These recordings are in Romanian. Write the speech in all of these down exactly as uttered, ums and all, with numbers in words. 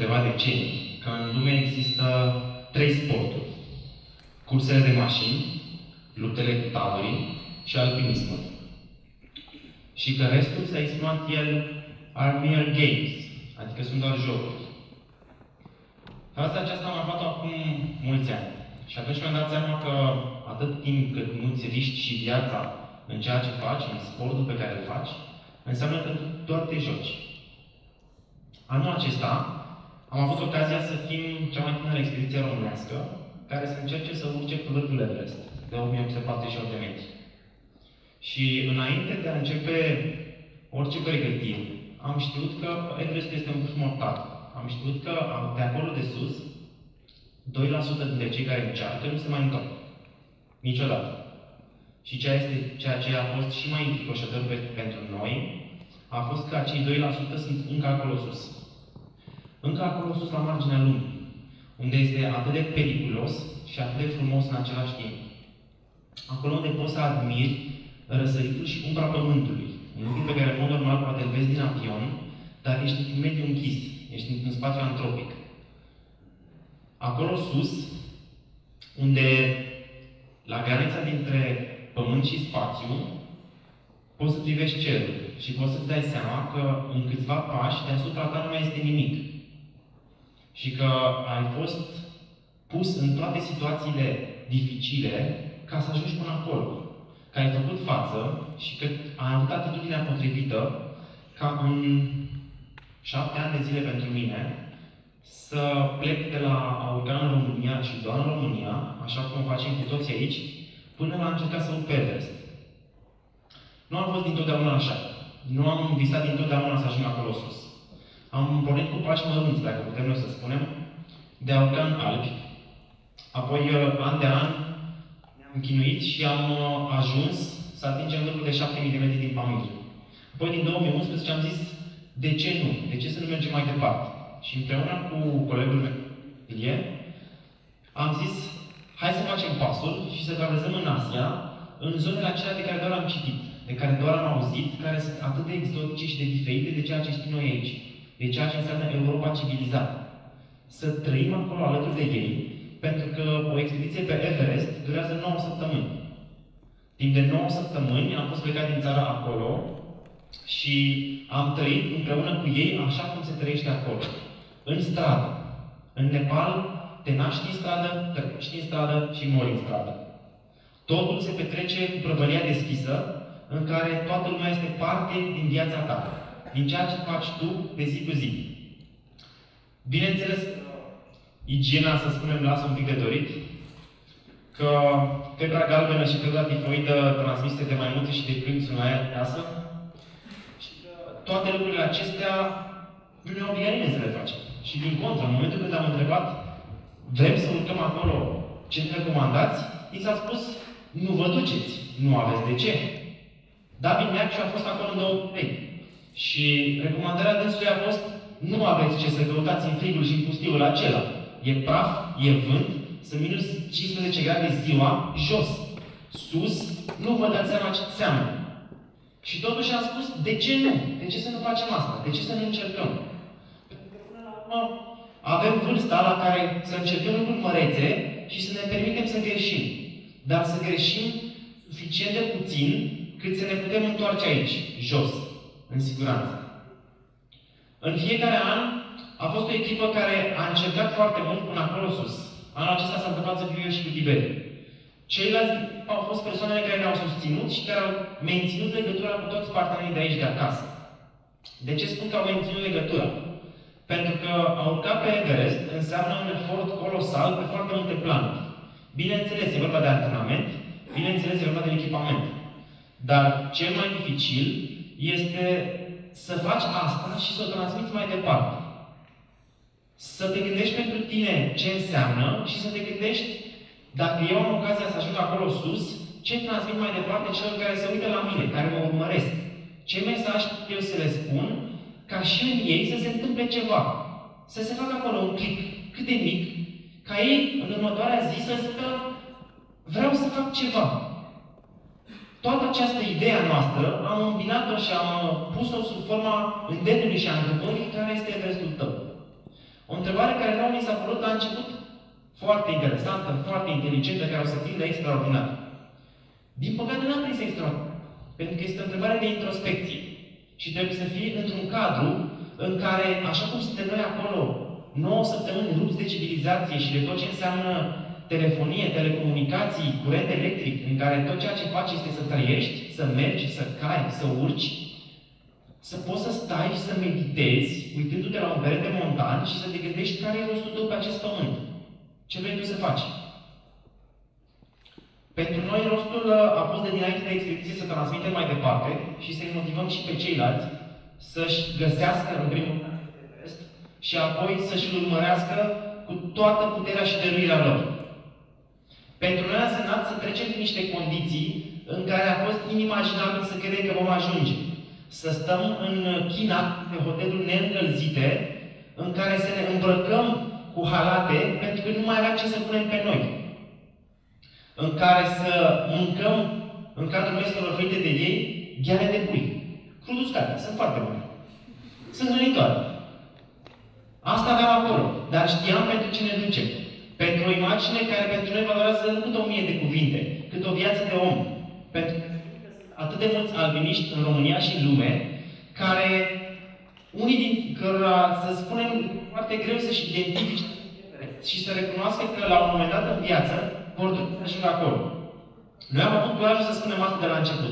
câteva decenii că în lume există trei sporturi. Cursele de mașini, luptele cu taburii și alpinismul. Și că restul, s-a exprimat el, are mere games, adică sunt doar jocuri. Fraza aceasta am aflat acum mulți ani. Și atunci mi-am dat seama că atât timp cât nu-ți riști și viața în ceea ce faci, în sportul pe care îl faci, înseamnă că doar te joci. Anul acesta am avut ocazia să fim cea mai tânără expediție românească care să încerce să urce pe vârful Everest, de o mie opt sute patruzeci și opt de metri. Și înainte de a începe orice pregătire, am știut că Everest este un vârf mortal. Am știut că de acolo de sus, doi la sută dintre cei care încearcă nu se mai întorc. Niciodată. Și ceea, este, ceea ce a fost și mai înfricoșător pe, pentru noi, a fost că acei doi la sută sunt încă acolo sus. Încă acolo sus, la marginea lumii, unde este atât de periculos și atât de frumos în același timp. Acolo unde poți să admiri răsăritul și umbra pământului. Un lucru pe care, în mod normal, poate îl vezi din avion, dar ești într-un mediu închis, ești într-un spațiu antropic. Acolo sus, unde, la granița dintre pământ și spațiu, poți să privești cerul și poți să-ți dai seama că în câțiva pași deasupra ta nu mai este nimic. Și că ai fost pus în toate situațiile dificile ca să ajungi până acolo. Că ai făcut față și că ai avut atitudinea potrivită ca în șapte ani de zile pentru mine să plec de la a urca în România și doar în România, așa cum o facem cu toți aici, până la a încerca să urc pe Everest. Nu am fost dintotdeauna așa. Nu am visat dintotdeauna să ajung acolo sus. Am pornit cu pași mărunți, dacă putem noi să spunem, de a urca în Alpi. Apoi, an de an, ne-am chinuit și am ajuns să atingem vârful de șapte mii de metri din Pamir. Apoi, din două mii unsprezece, am zis, de ce nu? De ce să nu mergem mai departe? Și împreună cu colegul meu, Ilie, am zis, hai să facem pasul și să traversăm în Asia, în zonele acelea de care doar am citit, de care doar am auzit, care sunt atât de exotice și de diferite de ceea ce știm noi aici, de ceea ce înseamnă Europa civilizată. Să trăim acolo alături de ei, pentru că o expediție pe Everest durează nouă săptămâni. Timp de nouă săptămâni am fost plecat din țara acolo și am trăit împreună cu ei așa cum se trăiește acolo. În stradă. În Nepal te naști în stradă, trăiești în stradă și mori în stradă. Totul se petrece cu prăvălia deschisă, în care toată lumea este parte din viața ta, din ceea ce faci tu de zi cu zi. Bineînțeles, igiena, să spunem, lasă un pic de dorit, că febra galbenă și febra tifoidă transmise de maimuțe și de câini sunt la ea acasă, și că toate lucrurile acestea nu ne obliga nimeni să le facem. Și din contră, în momentul când am întrebat, vrem să urcăm acolo ce ne recomandați, i s-a spus, nu vă duceți, nu aveți de ce. David Neacciu a fost acolo în două mii trei. Și recomandarea dânsului a fost, nu aveți ce să căutați în frigul și în pustiul acela. E praf, e vânt, sunt minus cincisprezece grade ziua, jos. Sus, nu vă dați seama ce înseamnă. Și totuși am spus, de ce nu? De ce să nu facem asta? De ce să nu încercăm? Pentru că până la urmă avem vârsta la care să încercăm lucruri mărețe și să ne permitem să greșim. Dar să greșim suficient de puțin cât să ne putem întoarce aici, jos, în siguranță. În fiecare an a fost o echipă care a încercat foarte mult până acolo sus. Anul acesta s-a întâmplat să fiu eu și cu Tiberiu. Ceilalți au fost persoanele care ne-au susținut și care au menținut legătura cu toți partenerii de aici, de acasă. De ce spun că au menținut legătura? Pentru că a urca pe Everest înseamnă un efort colosal pe foarte multe planuri. Bineînțeles, e vorba de antrenament, bineînțeles, e vorba de echipament. Dar cel mai dificil este să faci asta și să o transmiți mai departe. Să te gândești pentru tine ce înseamnă și să te gândești, dacă eu am ocazia să ajung acolo sus, ce transmit mai departe celor care se uită la mine, care mă urmăresc. Ce mesaj pot eu să le spun, ca și în ei să se întâmple ceva. Să se facă acolo un clic cât de mic, ca ei, în următoarea zi, să zică, vreau să fac ceva. Toată această idee a noastră am îmbinat-o și am pus-o sub forma îndemnului și a întrebării care este Everestul tău. O întrebare care nouă mi s-a părut la început foarte interesantă, foarte inteligentă, care o să tindă extraordinar. Din păcate n-am prins extraordinar, pentru că este o întrebare de introspecție. Și trebuie să fie într-un cadru în care, așa cum suntem noi acolo, nouă săptămâni rupți de civilizație și de tot ce înseamnă telefonie, telecomunicații, curent electric, în care tot ceea ce faci este să trăiești, să mergi, să cai, să urci, să poți să stai și să meditezi, uitându-te la un perete montan și să te gândești care e rostul tău pe acest pământ. Ce vrei tu să faci? Pentru noi, rostul a fost de dinainte de expediție să transmitem mai departe și să-i motivăm și pe ceilalți să-și găsească, în primul rând, și apoi să-și urmărească cu toată puterea și dăruirea lor. Pentru noi a însemnat să trecem prin niște condiții în care a fost inimaginabil să credem că vom ajunge. Să stăm în China, pe hoteluri neîncălzite, în care să ne îmbrăcăm cu halate, pentru că nu mai aveam ce să punem pe noi. În care să mâncăm, în cadrul meselor oferite de ei, gheare de pui. Crud uscate. Sunt foarte bune. Sunt hrănitoare. Asta aveam acolo. Dar știam pentru ce ne ducem. Pentru o imagine care pentru noi valorează nu cât o mie de cuvinte, cât o viață de om. Pentru că atât de mulți albiniști în România și în lume, care, unii din cărora, să spunem, foarte greu să-și identifice și să recunoască că la un moment dat în viață vor trebui să ajungă acolo. Noi am avut curajul să spunem asta de la început.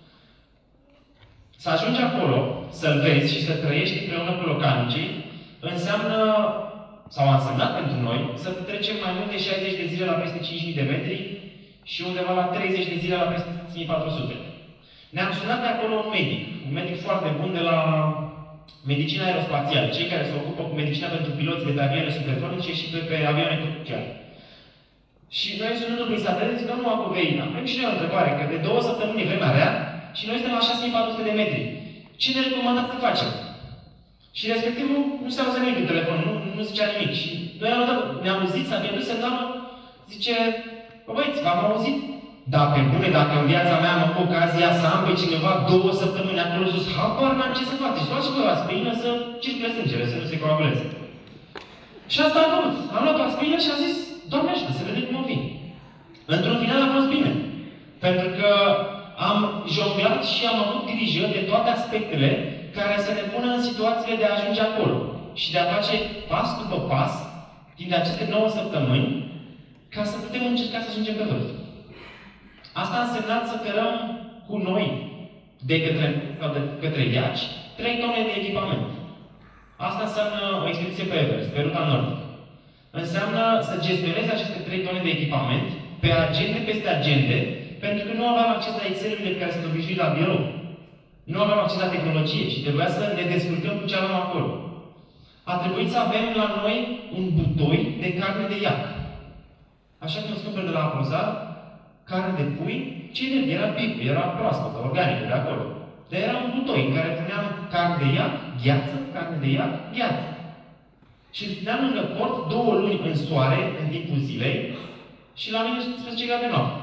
Să ajungi acolo, să-l vezi și să trăiești împreună cu localnicii, înseamnă, sau a însemnat pentru noi, să trecem mai mult de șaizeci de zile la peste cinci mii de metri și undeva la treizeci de zile la peste cinci mii patru sute. Ne-am sunat de acolo un medic, un medic foarte bun de la medicina aerospațială, cei care se ocupă cu medicina pentru piloți de pe avioane supersonice și pe, pe avioane comerciale. Și noi sunându-l prin satelit, zic, nu, Acovei, avem și noi o întrebare, că de două săptămâni e vremea rea și noi suntem la șase mii patru sute de metri. Ce ne recomandați să facem? Și respectivul nu se auzea nimic în telefon, nu, nu zicea nimic. Și noi am dat, ne-am auzit, s-a pierdut semnalul, zice, bă băieți, v-am auzit? Da, pe bune, dacă în viața mea am avut ocazia să am pe cineva două săptămâni acolo sus, habar n-am ce să faceți. Luați și voi aspirină să circule sângele, să nu se coaguleze. Și asta am făcut. Am luat aspirină și am zis, Doamne ajută, să vedem cum o fi. Într-un final a fost bine. Pentru că am jonglat și am avut grijă de toate aspectele care să ne pună în situațiile de a ajunge acolo. Și de a face pas după pas, timp de aceste nouă săptămâni, ca să putem încerca să ajungem pe vârf. Asta a însemnat să cărăm cu noi, de către, sau de către iaci, trei tone de echipament. Asta înseamnă o expediție pe Everest, pe ruta nord. Înseamnă să gestionezi aceste trei tone de echipament pe agende peste agende, pentru că nu aveam acces la Excel-urile pe care sunt obișnuit la birou. Nu aveam acces la tehnologie și trebuia să ne descurcăm cu ce aveam acolo. A trebuit să avem la noi un butoi de carne de iac. Așa cum îți cumperi de la Aprozar, carne de pui, ce de era picul, era proaspătă, organică de acolo. Dar era un butoi în care puneam carne de iac, gheață, carne de iac, gheață. Și îl țineam lângă port două luni în soare, în timpul zilei, și la minus unsprezece grade noapte.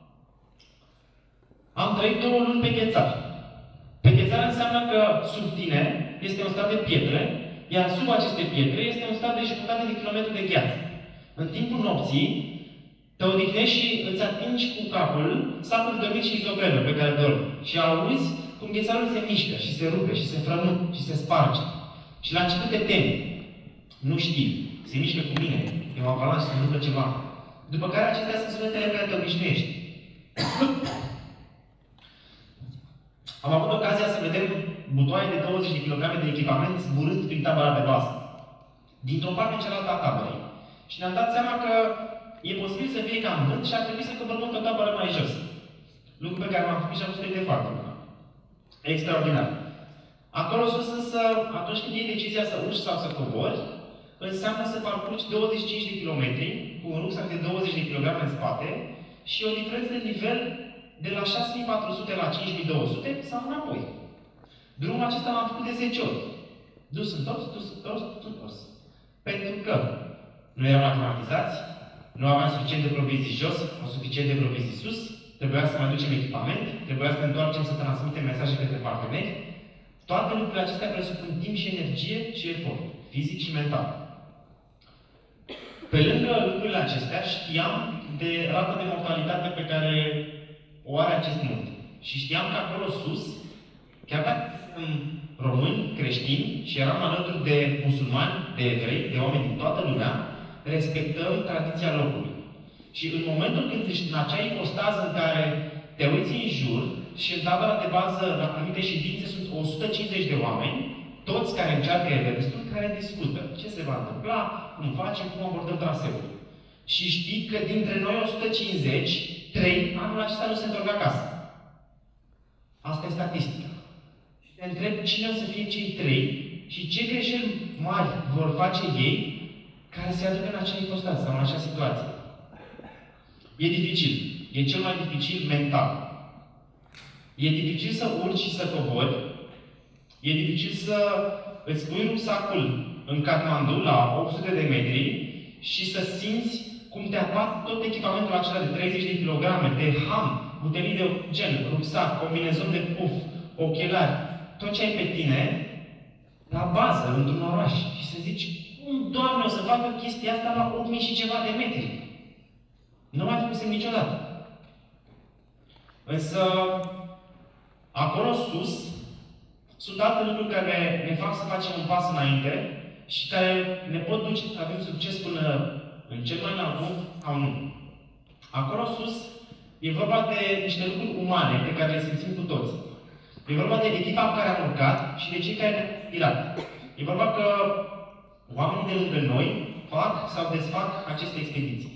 Am trăit două luni pe Ghețar. Pe Ghețar înseamnă că sub tine este un stat de pietre, iar sub aceste pietre este un stat de jumătate de kilometru de gheață. În timpul nopții, te odihnești și îți atingi cu capul sacul de dormit și izogrenă pe care dormi. Și auzi cum ghețarul se mișcă și se rupe și se frământă și se sparge. Și la început te temi. Nu știi. Se mișcă cu mine. E o avalanșă, se întâmplă ceva. După care acestea sunt sunetele care te obișnuiești. Am avut ocazia să vedem butoaie de douăzeci de kilograme de echipament zburând prin tabăra de bază. Dintr-o parte în cealaltă a tabărei. Și ne-am dat seama că e posibil să fie cam vânt și ar trebui să coborâm o tabără mai jos. Lucru pe care l-am făcut și am fost de foarte bun. Extraordinar. Acolo sus însă, atunci când iei decizia să urci sau să cobori, înseamnă să parcurgi douăzeci și cinci de kilometri cu un rucsac de douăzeci de kilograme în spate și o diferență de nivel de la șase mii patru sute la cinci mii două sute sau înapoi. Drumul acesta l-am făcut de zece ori. Dus întors, dus întors, dus întors. Pentru că nu eram aclimatizați, nu aveam suficient de provizii jos, o suficient de provizii sus, trebuia să mai aducem echipament, trebuia să ne întoarcem să transmitem mesaje către parteneri. Toate lucrurile acestea presupun timp și energie și efort, fizic și mental. Pe lângă lucrurile acestea, știam de rata de mortalitate pe care o are acest munte. Și știam că acolo sus, chiar dacă suntem români, creștini și eram alături de musulmani, de evrei, de oameni din toată lumea, respectăm tradiția locului. Și în momentul când ești în acea ipostază în care te uiți în jur și în tabăra de bază, la anumite ședințe, sunt o sută cincizeci de oameni, toți care încearcă Everestul, care discută ce se va întâmpla, cum facem, cum abordăm traseul. Și știi că dintre noi o sută cincizeci, trei anul acesta nu se întorc acasă. Asta e statistica. Și te întreb cine o să fie cei trei și ce greșeli mari vor face ei care se aducă în acea ipostază sau în acea situație. E dificil. E cel mai dificil mental. E dificil să urci și să cobori. E dificil să îți pui rucsacul în Kathmandu la opt sute de metri și să simți cum te apasă tot echipamentul acela de treizeci de kilograme, de ham, butelii de oxigen, rucsac, combinezon de puf, ochelari, tot ce ai pe tine, la bază, într-un oraș. Și să zici, cum, Doamne, o să facă chestia asta la opt mii și ceva de metri? Nu mai făcusem niciodată. Însă, acolo sus, sunt alte lucruri care ne fac să facem un pas înainte și care ne pot duce să avem succes până în cel mai înalt punct sau nu. Acolo sus, e vorba de niște lucruri umane pe care le simțim cu toți. E vorba de echipa în care am urcat și de cei care ne-au inspirat. E vorba că oamenii de lângă noi fac sau desfac aceste expediții.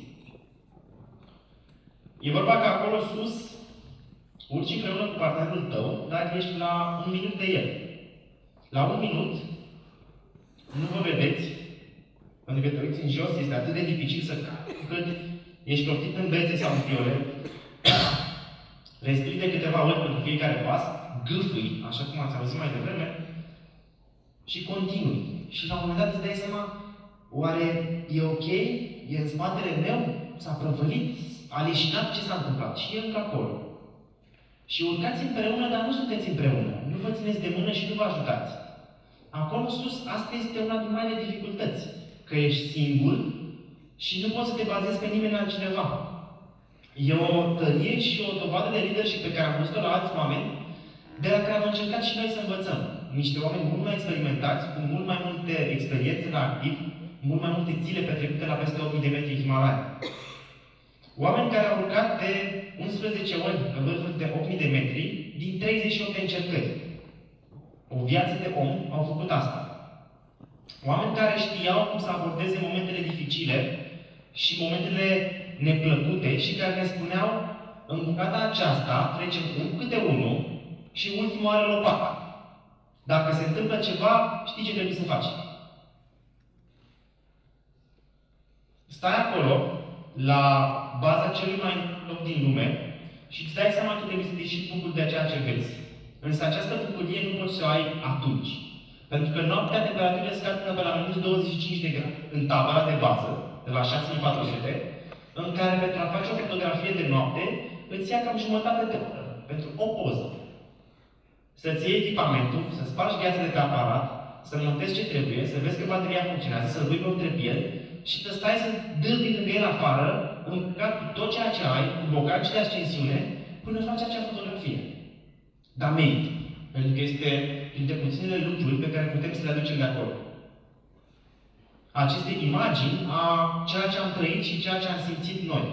E vorba că acolo sus urci împreună cu partenerul tău, dar ești la un minut de el. La un minut nu vă vedeți, pentru că te uiți în jos, este atât de dificil să cazi, încât ești poftit în bețe sau în fiole, respiri de câteva ori pentru fiecare pas, gâfâi, așa cum ați auzit mai devreme, și continui. Și la un moment dat îți dai seama, oare e ok? E în spatele meu? S-a prăvălit? A leșinat? Ce s-a întâmplat? Și e încă acolo. Și urcați împreună, dar nu sunteți împreună. Nu vă țineți de mână și nu vă ajutați. Acolo sus, asta este una din marile dificultăți. Că ești singur și nu poți să te bazezi pe nimeni altcineva. E o tărie și o dovadă de leadership pe care am văzut-o la alți oameni, de la care am încercat și noi să învățăm. Niște oameni mult mai experimentați, cu mult mai multe experiențe la activ, mult mai multe zile petrecute la peste opt mii de metri Himalaya. Oameni care au urcat de unsprezece ori pe vârfuri de opt mii de metri, din treizeci și opt de încercări. O viață de om au făcut asta. Oameni care știau cum să abordeze momentele dificile și momentele neplăcute și care ne spuneau, în bucata aceasta trecem un câte unul și ultimul are lopata. Dacă se întâmplă ceva, știi ce trebuie să faci. Stai acolo, la baza celui mai loc din lume și îți dai seama că trebuie să te și bucuri de ceea ce vezi. Însă această bucurie nu poți să o ai atunci. Pentru că noaptea temperaturile scad până pe la minus douăzeci și cinci de grade în tabăra de bază, de la șase mii patru sute, în care pentru a face o fotografie de noapte, îți ia cam jumătate de oră pentru o poză. Să-ți iei echipamentul, să spargi gheața de pe aparat, să montezi ce trebuie, să vezi că bateria funcționează, să-l pui pe un trepied și să stai să dârbi lângă el afară, încărcat cu tot ceea ce ai, cu bocaci de ascensiune, până faci acea fotografie. Dar merită. Pentru că este printre puținele lucruri pe care putem să le aducem de acolo. Aceste imagini a ceea ce am trăit și ceea ce am simțit noi.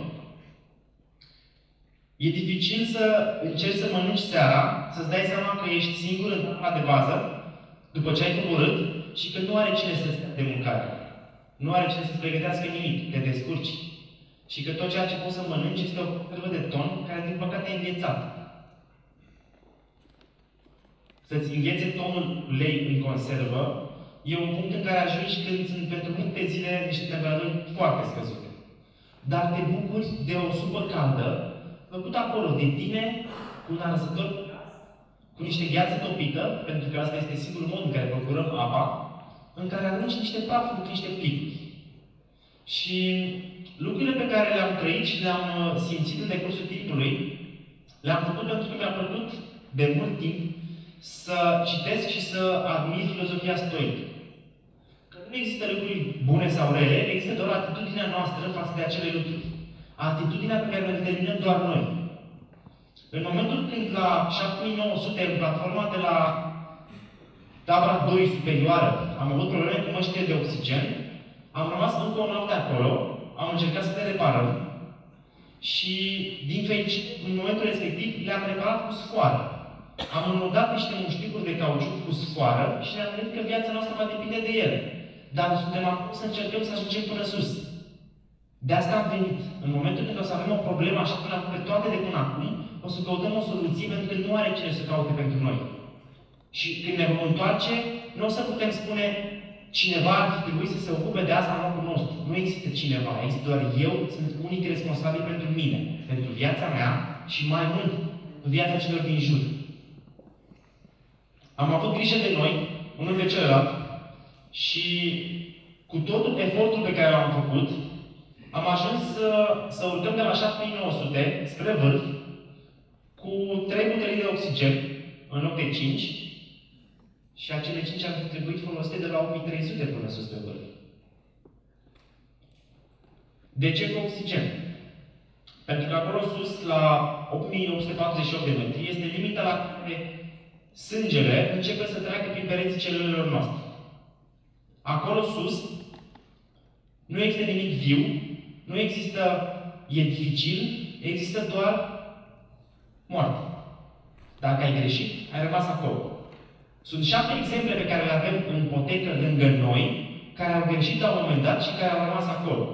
E dificil să încerci să mănânci seara, să-ți dai seama că ești singur în tabăra de bază, după ce ai coborât, și că nu are cine să-ți dea de mâncare. Nu are cine să-ți pregătească nimic, te descurci. Și că tot ceea ce poți să mănânci este o conservă de ton care, din păcate, e înghețată. Să-ți înghețe tonul ulei în conservă e un punct în care ajungi când sunt pentru multe zile niște temperaturi foarte scăzute. Dar te bucuri de o supă caldă, făcută acolo de tine, cu un arsător, cu niște gheață topită, pentru că asta este singurul mod în care procurăm apa, în care arunci niște prafuri cu niște plicuri. Și lucrurile pe care le-am trăit și le-am simțit în decursul timpului, le-am făcut pentru că mi-a plăcut de mult timp să citesc și să admir filozofia stoică. Că nu nu există lucruri bune sau rele, există doar atitudinea noastră față de acele lucruri. Atitudinea pe care o determinăm doar noi. În momentul când la șapte mii nouă sute, în platforma de la tabra doi superioară, am avut probleme cu măștile de oxigen, am rămas încă o noapte acolo, am încercat să le reparăm și, din fericire, în momentul respectiv, le-am reparat cu sfoară. Am înrodat niște mușticuri de cauciuc cu sfoară și ne-am gândit că viața noastră va depinde de ele. Dar suntem acum să încercăm să ajungem până sus. De asta am venit. În momentul când o să avem o problemă, așa cum am făcut pe toate de până acum, o să căutăm o soluție pentru că nu are cine să caute pentru noi. Și când ne vom întoarce, nu o să putem spune cineva ar fi trebuit să se ocupe de asta în locul nostru. Nu există cineva, există doar eu, sunt unic responsabil pentru mine, pentru viața mea și mai mult, în viața celor din jur. Am avut grijă de noi, unul de celălalt, și cu totul efortul pe care l-am făcut, am ajuns să, să urcăm de la șapte mii nouă sute spre vârf cu trei butelii de oxigen în loc de cinci și acele cinci ar fi trebuit folosite de la opt mii trei sute până sus pe vârf. De ce cu oxigen? Pentru că acolo sus, la opt mii opt sute patruzeci și opt de metri, este limita la care sângele începe să treacă prin pereții celulelor noastre. Acolo sus nu există nimic viu, nu există, e dificil, există doar moarte. Dacă ai greșit, ai rămas acolo. Sunt șapte exemple pe care le avem în potecă lângă noi, care au greșit la un moment dat și care au rămas acolo.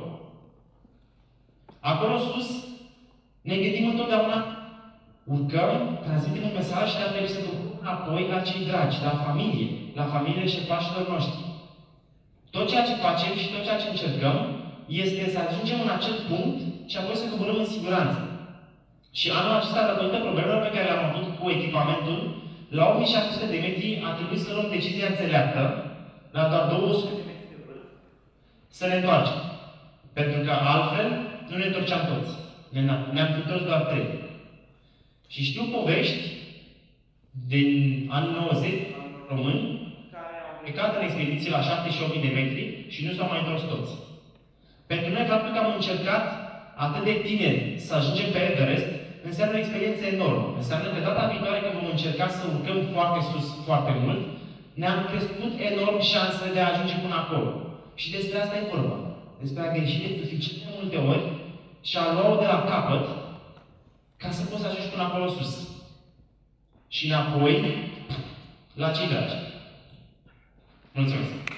Acolo sus, ne gândim întotdeauna, urcăm, transmitem un mesaj și dar trebuie să ducem apoi la cei dragi, la familie, la familiile șerpașilor noștri. Tot ceea ce facem și tot ceea ce încercăm este să ajungem în acel punct și apoi să coborâm în siguranță. Și anul acesta, datorită problemelor pe care le-am avut cu echipamentul, la opt mii șase sute de metri a trebuit să luăm decizia înțeleaptă, la doar două sute de metri de vârf, să ne întoarcem. Pentru că altfel nu ne întorceam toți. Ne-am fi întors doar trei. Și știu povești din anii nouăzeci, români, care au plecat în expediții la șapte și opt mii de metri și nu s-au mai întors toți. Pentru noi, faptul că am încercat atât de tineri să ajungem pe Everest, înseamnă o experiență enormă. Înseamnă că data viitoare când vom încerca să urcăm foarte sus, foarte mult, ne-am crescut enorm șansele de a ajunge până acolo. Și despre asta e vorba. Despre a greși de suficient de multe ori și a lua-o de la capăt ca să poți să ajungi până acolo sus. Și înapoi la cei dragi. Mulțumesc!